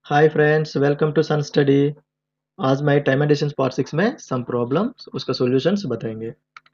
Hi friends, welcome to Sun Study. आज मैं time and distance part 6 में some problems उसका सॉल्यूशंस बताएंगे।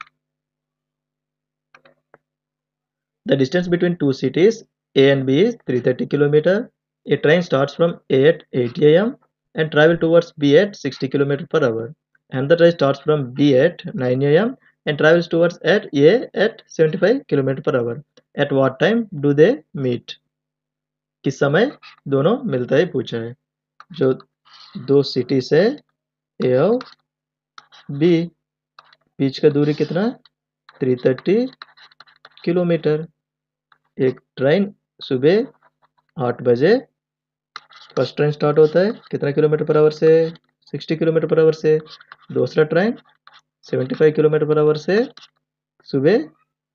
The distance between two cities A and B is 330 kilometre. A train starts from A at 8 am and travel towards B at 60 kilometer per hour, and the train starts from B at 9 am and travels towards at A at 75 kilometer per hour. At what time do they meet? किस समय दोनों मिलता है पूछा है। जो दो city से ए और बी, बीच का दूरी कितना? 330 किलोमीटर। एक ट्रेन सुबह 8 बजे फर्स्ट ट्रेन स्टार्ट होता है, कितना किलोमीटर पर आवर से? 60 किलोमीटर पर आवर से। दूसरा ट्रेन 75 किलोमीटर पर आवर से सुबह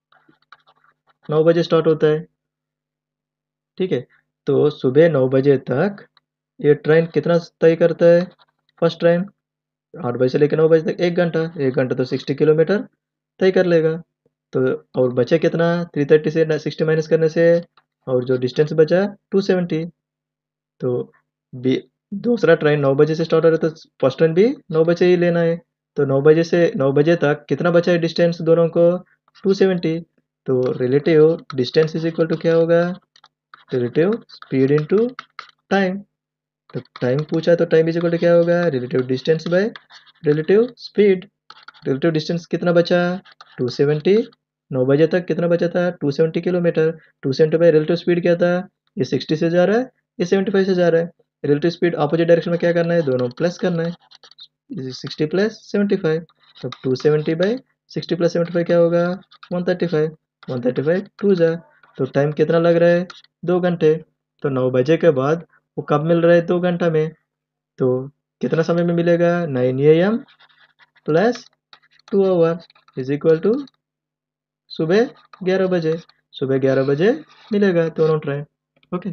9 बजे स्टार्ट होता है। ठीक है, तो सुबह 9 बजे तक ये ट्रेन कितना तय करता है? फर्स्ट ट्रेन 8 बजे से लेकर 9 बजे तक 1 घंटा। 1 घंटा तो 60 किलोमीटर तय कर लेगा। तो और बचे कितना? 330 से 60 माइनस करने से, और जो डिस्टेंस बचा 270। तो बी दूसरा ट्रेन 9 बजे से स्टार्ट हो रहा है, तो फर्स्ट ट्रेन भी 9 बजे ही लेना है। तो 9 बजे से 9 बजे तक कितना बचा है डिस्टेंस दोनों को? 270। तो relative distance is equal to क्या होगा? Relative speed into time. तो टाइम पूछा है तो टाइम इज इक्वल टू क्या होगा? Relative distance by relative speed. Relative distance कितना बचा? 270। 9 बजे तक कितना बचा था? 270 किलोमीटर। 270 बाई रिलेटिव स्पीड क्या था? ये 60 से जा रहा है, ये 75 से जा रहा है। रिलेटिव स्पीड अपोजिट डायरेक्शन में क्या करना है? दोनों प्लस करना है। 60 प्लस 75, तो 270 बाई 60 प्लस 75 क्या होगा? 135। 135 टू जा, तो टाइम कितना लग रहा है? 2 घंटे। तो 9 बजे के बाद वो कब मिल रहा है? 2 घंटा में। तो कितना समय में मिलेगा? 9 am plus 2 hour is equal to सुबह 11 बजे। सुबह 11 बजे मिलेगा दोनों train. Okay.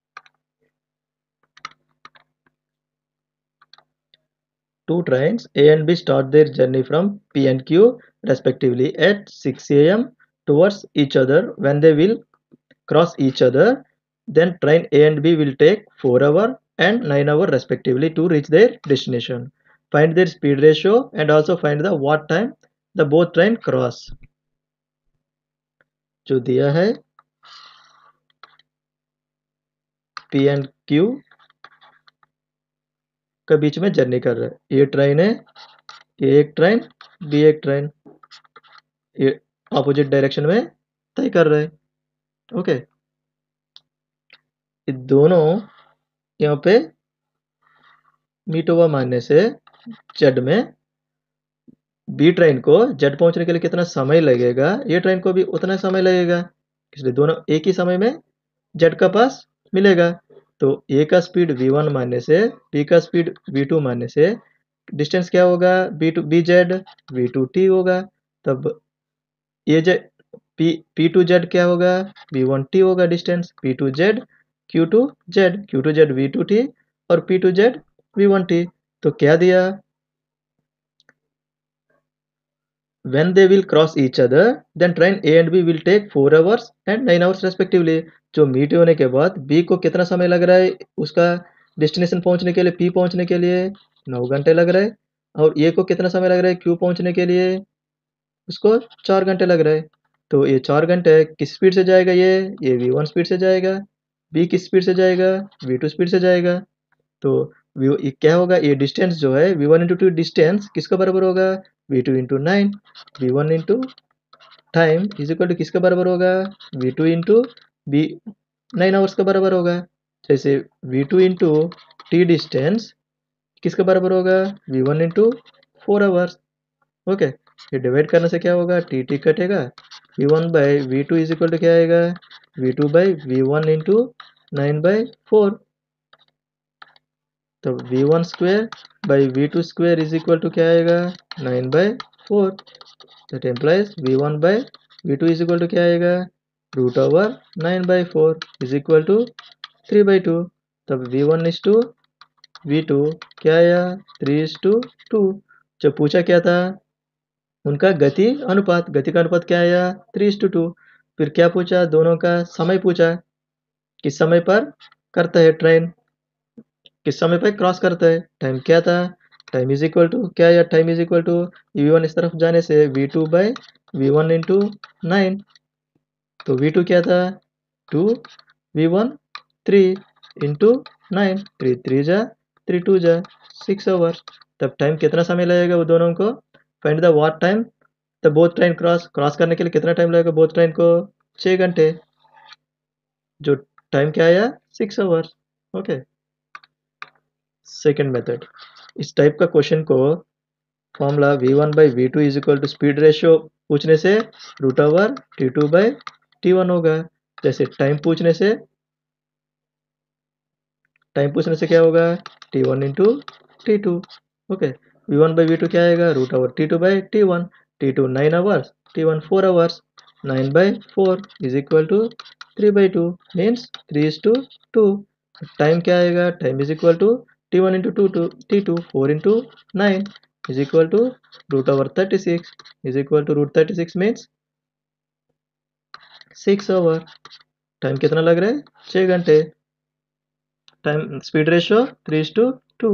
Two trains A and B start their journey from P and Q respectively at 6 am towards each other. When they will cross each other, then train A and B will take 4 hours and 9 hours respectively to reach their destination. Find their speed ratio and also find the what time the both train cross. जो दिया है P and Q के बीच में journey कर रहा है। ये train है, ये एक ट्रेन, बी एक ट्रेन, ये अपोजिट डायरेक्शन में तय कर रहे हैं। ओके, ये दोनों यहाँ पे मीट ओवर मानने से जेड में बी ट्रेन को जेड पहुंचने के लिए कितना समय लगेगा, ये ट्रेन को भी उतना समय लगेगा। इसलिए दोनों एक ही समय में जेड का पास मिलेगा। तो ए का स्पीड v1 मानने से, बी का स्पीड v2 मानने से डिस्टेंस क्या होगा? बी जेड v2t होगा। तब ये जे P2Z क्या होगा? V1T होगा डिस्टेंस। P2Z Q2Z V2T और P2Z V1T। तो क्या दिया? When they will cross each other, then train A and B will take 4 hours and 9 hours respectively. जो मीट होने के बाद B को कितना समय लग रहा है उसका डेस्टिनेशन पहुंचने के लिए? P पहुंचने के लिए 9 घंटे लग रहा है। और A को कितना समय लग रहा है Q पहुंचने के लिए? उसको 4 घंटे लग रहे हैं। तो ये 4 घंटे किस स्पीड से जाएगा? ये v1 स्पीड से जाएगा। b किस स्पीड से जाएगा? v2 स्पीड से जाएगा। तो ये क्या होगा? ये डिस्टेंस जो है v1 इंटू टू डिस्टेंस किसका बराबर होगा? v2 into 9। v1 into time is equal to किसका बराबर होगा? v2 इंटू बी 9 आवर्स का बराबर होगा। जैसे v2 इंटू टी डिस्टेंस किसका बराबर होगा? v1 into 4 hours. ओके, ये डिवाइड करने से क्या होगा? टी टी कटेगा। v1 by v2 is equal to क्या आएगा? v2 by v1 into 9/4। तो v1 square by v2 square is equal to क्या आएगा? 9/4। That implies v1 by v2 is equal to क्या आएगा? √9/4 इज इक्वल टू 3/2। तब v1 is to v2 क्या आया? 3:2। जो पूछा क्या था? उनका गति अनुपात। गति का अनुपात क्या आया? 3:2। फिर क्या पूछा? दोनों का समय पूछा, किस समय पर करता है ट्रेन किस समय पे क्रॉस करता है, टाइम क्या था, टाइम इज इक्वल टू क्या, या time is equal to v1 इस तरफ जाने से v2 बाई v1 इंटू 9। तो v2 क्या था, 2 v1 3 इंटू 9, 3 3 जा 3 2 जा 6 आवर्स। तब टाइम कितना समय लगेगा वो दोनों को, find the what time the both train cross करने के लिए कितना टाइम लगेगा बोथ ट्रेन को, 6 घंटे, जो टाइम क्या आया 6 आवर्स। ओके। सेकेंड मेथड, इस टाइप का क्वेश्चन को formula v1 by V two is equal to speed ratio पूछने से root over t2 by t1 होगा। जैसे टाइम पूछने से क्या होगा, t1 into t2। Okay, v1 by v2 क्या आएगा, root over t2 by t1, t2 9 hours, t1 4 hours, 9 by 4 is equal to 3 by 2 means 3:2। Time क्या आएगा, time is equal to t1 into t2 4 into 9 is equal to root over 36 is equal to root 36 means 6 hour. Time कितना लग रहा है, 6 घंटे। Time speed ratio 3:2।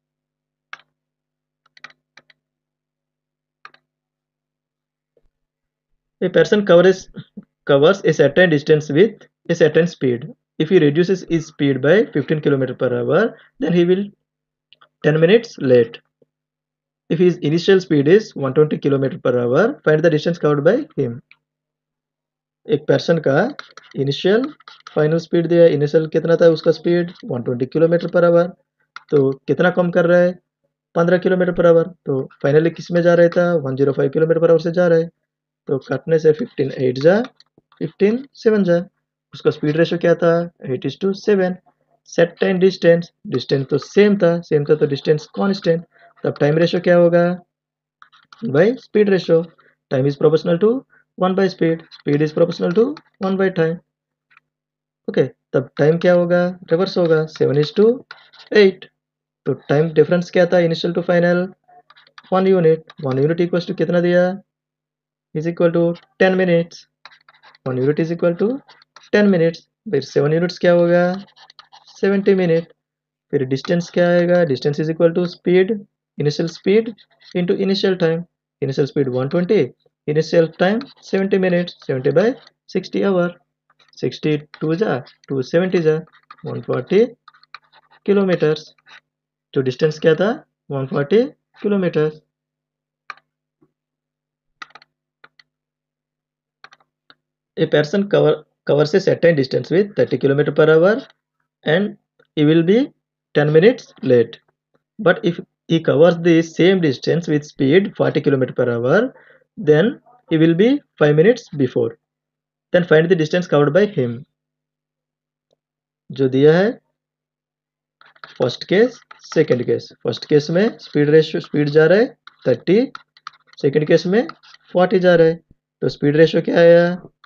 A person covers a certain distance with a certain speed. If he reduces his speed by 15 km per hour, then he will 10 minutes late. If his initial speed is 120 km per hour, find the distance covered by him. एक person का initial final speed दिया, initial कितना था उसका speed 120 kilometre पर our, तो कितना कम कर रहा है 15 किलोमीटर पर आवर, तो फाइनली किस में जा रहा था 105 किलोमीटर पर आवर से जा रहा है। तो काटने से 15 8 जा 15 7 जा, उसका स्पीड रेशियो क्या था 8:7। सेट टाइम डिस्टेंस, डिस्टेंस तो सेम था तो डिस्टेंस कांस्टेंट, तब टाइम रेशियो क्या होगा by speed ratio, time is proportional to 1 by speed, speed is proportional to 1 by time. Okay, तब टाइम क्या होगा, रिवर्स होगा 7:8। तो टाइम डिफरेंस क्या था initial to final 1 unit equal to कितना दिया, is equal to 10 minutes. 1 unit is equal to 10 minutes, फिर 7 यूनिट्स क्या होगा 70 मिनट। फिर डिस्टेंस क्या आएगा, distance is equal to speed into initial time, initial speed 120, initial time 70 minute, 70 by 60 hour, 60 2 जा 270 जा 140 किलोमीटर्स, जो डिस्टेंस क्या था 140 kilometres. A person covers a certain distance with 30 km per hour and he will be 10 minutes late. But if he covers the same distance with speed 40 km per hour, then he will be 5 minutes before. Then find the distance covered by him. जो दिया है first case second case, first case में speed जा रहा है 30, second case में 40 जा रहा है, तो स्पीड रेशियो क्या आया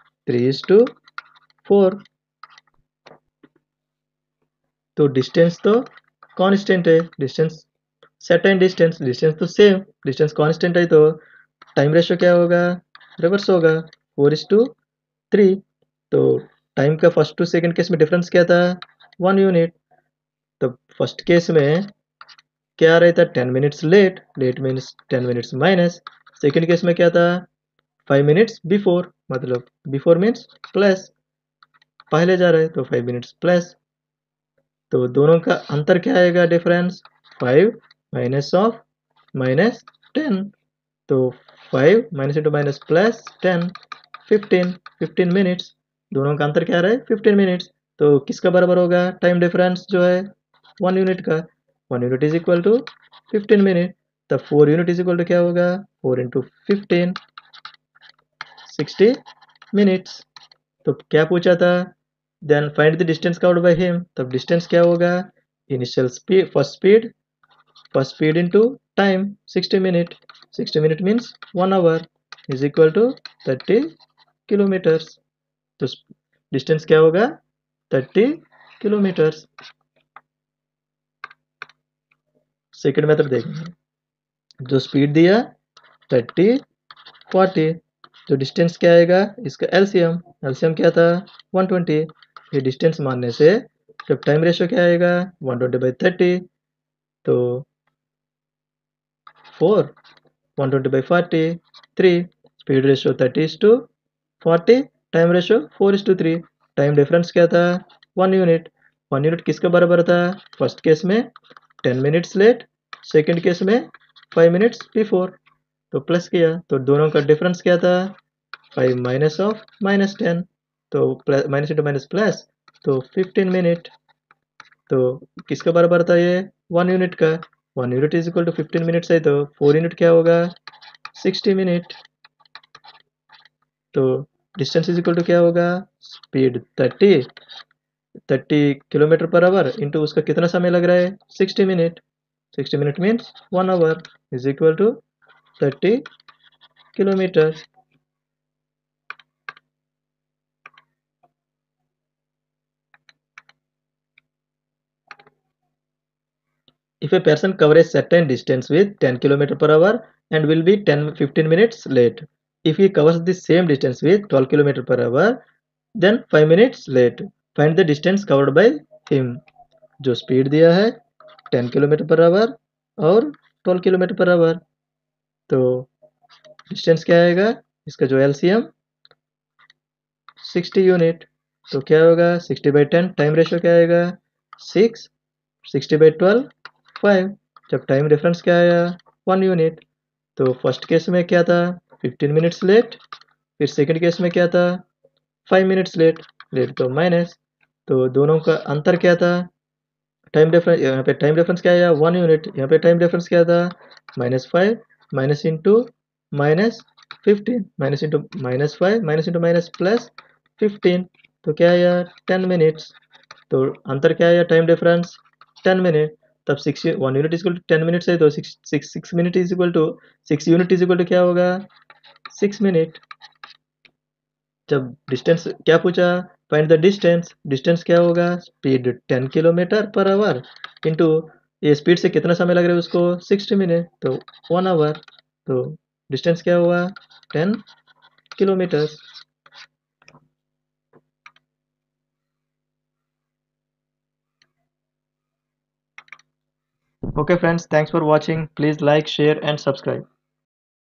3:4। तो डिस्टेंस तो कांस्टेंट है, डिस्टेंस सर्टेन डिस्टेंस तो सेम, डिस्टेंस कांस्टेंट है, तो टाइम रेशियो क्या होगा रिवर्स होगा 4:3। तो टाइम का फर्स्ट टू सेकंड केस में डिफरेंस क्या था 1 यूनिट, तो फर्स्ट केस में क्या रहता 10 minutes late means 10 minutes minus, second case में क्या था 5 मिनट्स बिफोर, मतलब बिफोर मीन्स प्लस, पहले जा रहे हैं तो 5 मिनट्स प्लस, तो दोनों का अंतर क्या आएगा डिफरेंस 5 माइनस ऑफ माइनस 10, तो 5 minus into minus plus 10 15 minutes, दोनों का अंतर क्या रहा है 15 मिनट्स। तो किसका बराबर होगा टाइम डिफरेंस जो है 1 यूनिट का, 1 unit is equal to 15 minute, तब 4 यूनिट इज इक्वल टू क्या होगा 4 इंटू 15 60 मिनट्स। तो क्या पूछा था, then find the distance covered by him, तब डिस्टेंस क्या होगा initial speed first speed into time 60 minute, 60 minute means 1 hour is equal to 30 kilometres. तो डिस्टेंस क्या होगा 30 किलोमीटर्स। सेकंड मेथड देखेंगे, जो स्पीड दिया 30 40, जो डिस्टेंस क्या आएगा इसका एलसीएम क्या था 120, ये डिस्टेंस मानने से जब टाइम रेशियो क्या आएगा 120/30, तो 4, 120/40 3, speed ratio 30:40, time ratio 4:3। Time difference क्या था 1 यूनिट। 1 यूनिट किसके बराबर था, फर्स्ट केस में 10 मिनट्स लेट, सेकेंड केस में 5 मिनट्स बिफोर। तो प्लस किया तो दोनों का डिफरेंस क्या था 5 माइनस ऑफ -10, तो माइनस इंटू माइनस प्लस, तो 15 मिनट। तो किसका बराबर था ये 1 यूनिट का। 1 unit is equal to 15 minutes है, तो 4 यूनिट क्या होगा 60 मिनट। तो डिस्टेंस इज इक्वल टू क्या होगा स्पीड 30 किलोमीटर पर आवर इंटू उसका कितना समय लग रहा है 60 minute. 60 minute means 1 hour is equal to 30 kilometre. If a person covers a certain distance with 10 km per hour and will be 10-15 minutes late. If he covers the same distance with 12 km per hour, then 5 minutes late. Find the distance covered by him. जो speed दिया है 10 km per hour और 12 km per hour, तो distance क्या आएगा इसका जो LCM 60 unit. तो क्या होगा 60/10, टाइम रेशियो क्या आएगा 6, 60/12 5। जब टाइम डिफरेंस क्या आया 1 यूनिट, तो फर्स्ट केस में क्या था 15 मिनट्स लेट, फिर सेकंड केस में क्या था 5 मिनट्स लेट। लेट तो माइनस, तो दोनों का अंतर क्या था टाइम डिफरेंस। यहाँ पे टाइम डिफरेंस क्या आया 1 यूनिट, यहाँ पे टाइम डिफरेंस क्या था -5 minus into -15, minus into -5 minus into minus plus 15, तो क्या आया 10 मिनट्स। तो अंतर क्या आया टाइम डिफरेंस 10 मिनट। तब 1 unit is equal to 10 minutes है, तो 6 minute is equal to 6 unit is equal to क्या होगा 6 मिनट। जब डिस्टेंस क्या पूछा फाइंड द डिस्टेंस, डिस्टेंस क्या होगा स्पीड 10 km/h इंटू ये स्पीड से कितना समय लग रहा है उसको 60 मिनट, तो 1 आवर। तो डिस्टेंस क्या हुआ 10 kilometre. Okay friends, thanks for watching. Please like, share and subscribe.